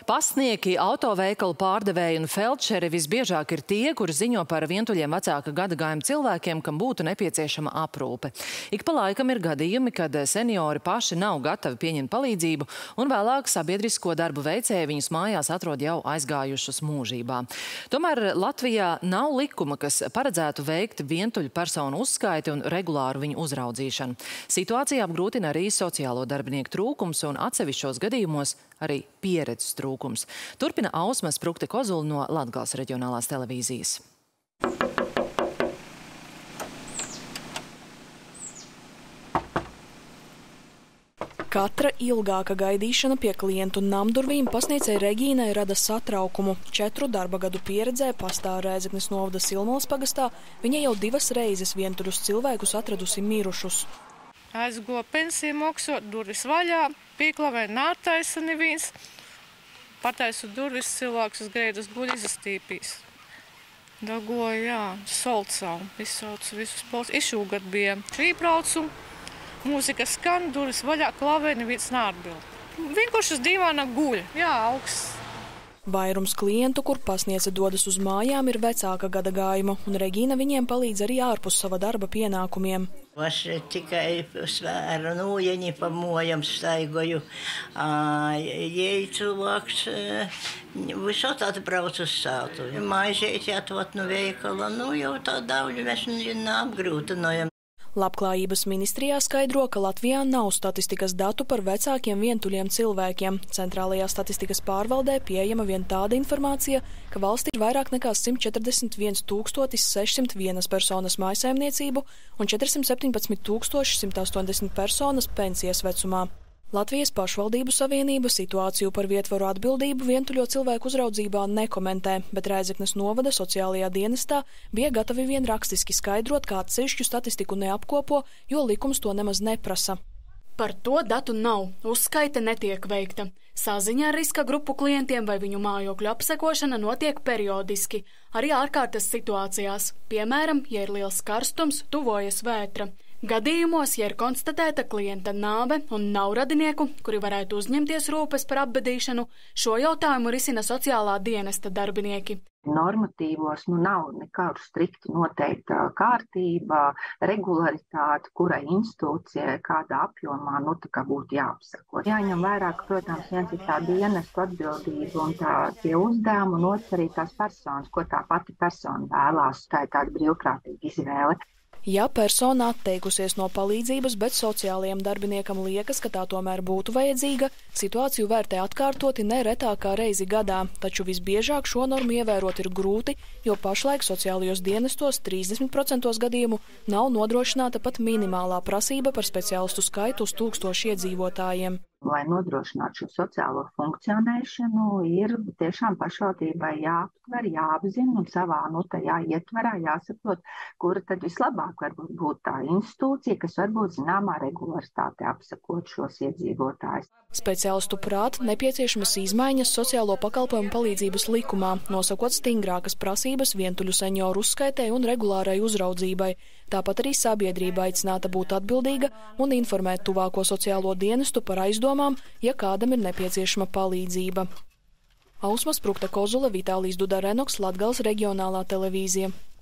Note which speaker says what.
Speaker 1: Pasnieki, autoveikalu pārdevēji un feldšeri visbiežāk ir tie, kuri ziņo par vientuļiem vecāka gadagājuma cilvēkiem, kam būtu nepieciešama aprūpe. Ik pa laikam ir gadījumi, kad seniori paši nav gatavi pieņemt palīdzību, un vēlāk sabiedrisko darbu veicēji viņus mājās atrod jau aizgājušus mūžībā. Tomēr Latvijā nav likuma, kas paredzētu veikt vientuļu personu uzskaiti un regulāru viņu uzraudzīšanu. Situācija apgrūtina arī sociālo darbinieku trūkums un atsevišķos gadījumos arī pieredzes trūkums. Turpina Ausma Sprukte-Kozula no Latgales reģionālās televīzijas.
Speaker 2: Katra ilgāka gaidīšana pie klientu namdurvīm pasniedzēja Regīnai rada satraukumu. 4 darba gadu pieredzē Pastā Rēzeknes novada Silmalas pagastā viņa jau 2 reizes vientuļus cilvēkus atradusi mirušus.
Speaker 3: Aizgo pensiju maksot, durvis vaļā, pīklavē nātaisa neviens. Pataisu durvis, cilvēks uz greidas guļ izastīpīs. Dagoja, jā, solcau, izsaucu visus pols. Išūgat bija šībraucu, mūzika skan, durvis vaļā, klavē, neviens nātbild. Vienkārši uz dīvāna guļ, jā, augsts.
Speaker 2: Vairums klientu, kur pasniedze dodas uz mājām, ir vecāka gadagājuma, un Regīna viņiem palīdz arī ārpus sava darba pienākumiem.
Speaker 4: Es tikai svēru nūjeņi pa mojam staigoju. Jei cilvēks visot atbrauc uz sātu. Maižēti atvot no veikala, jau tā daudz mēs neapgrūtinojam.
Speaker 2: Labklājības ministrijā skaidro, ka Latvijā nav statistikas datu par vecākiem vientuļiem cilvēkiem. Centrālajā statistikas pārvaldē pieejama vien tāda informācija, ka valstī ir vairāk nekā 141 601 personas mājsaimniecību un 417 180 personas pensijas vecumā. Latvijas pašvaldību savienība situāciju par vietvaru atbildību vientuļo cilvēku uzraudzībā nekomentē, bet Rēzeknes novada sociālajā dienestā bija gatavi vien rakstiski skaidrot, kā atsevišķu statistiku neapkopo, jo likums to nemaz neprasa.
Speaker 5: Par to datu nav, uzskaite netiek veikta. Saziņa ar riska grupu klientiem vai viņu mājokļu apsekošana notiek periodiski, arī ārkārtas situācijās, piemēram, ja ir liels karstums, tuvojas vētra. Gadījumos, ja ir konstatēta klienta nāve un nav radinieku, kuri varētu uzņemties rūpes par apbedīšanu, šo jautājumu risina sociālā dienesta darbinieki.
Speaker 6: Normatīvos nav nekādu strikti noteikta kārtība, regularitāte, kurai institūcijai kādā apjomā būtu jāapsako. Jāņem vērā, ka, protams, viens ir tā dienestu atbildība un tie uzdevumi, un otrs arī tās personas, ko tā pati persona vēlās. Tā ir tāda brīvprātīga izvēle.
Speaker 2: Ja persona atteikusies no palīdzības, bet sociālajiem darbiniekam liekas, ka tā tomēr būtu vajadzīga, situāciju vērtē atkārtoti ne retākā reizi gadā, taču visbiežāk šo normu ievērot ir grūti, jo pašlaik sociālajos dienestos 30% gadījumu nav nodrošināta pat minimālā prasība par speciālistu skaitu uz 1000 iedzīvotājiem.
Speaker 6: Lai nodrošinātu šo sociālo funkcionēšanu, ir tiešām pašvaldībai jāaptver, jāapzina un savā tajā ietverā jāsaprot, kura tad vislabāk varbūt būtu tā institūcija, kas varbūt zināmā regularitāte apsakot šos iedzīvotājus.
Speaker 2: Speciālistu prāt nepieciešamas izmaiņas sociālo pakalpojumu palīdzības likumā, nosakot stingrākas prasības vientuļu senioru uzskaitē un regulārai uzraudzībai. Tāpat arī sabiedrība aicināta būt atbildīga un informēt tuvāko sociālo dienestu par aizdomām, ja kādam ir nepieciešama palīdzība. Ausma Sprukte-Kozula, Vitālijs Dudarenoks, Latgales reģionālā televīzija.